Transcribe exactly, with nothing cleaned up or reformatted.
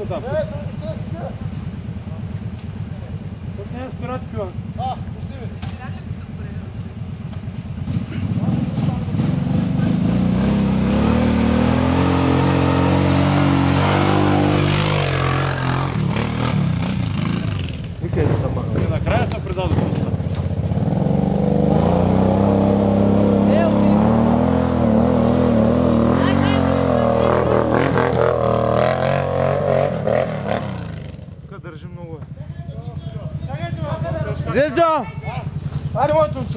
там. Е, това ще ска. Тук не е спират пива. А, пусти ми. Викай да са махали. Накрая се предадох пуста. Тук държи много. Зезо! Айде, моето момче!